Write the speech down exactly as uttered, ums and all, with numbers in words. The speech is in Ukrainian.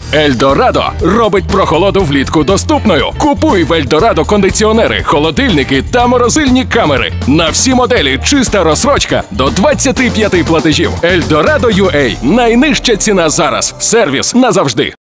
Ельдорадо робить прохолоду влітку доступною. Купуй в Ельдорадо кондиціонери, холодильники та морозильні камери. На всі моделі чиста розсрочка до двадцяти п'яти платежів. Ельдорадо ю ей – найнижча ціна зараз. Сервіс назавжди.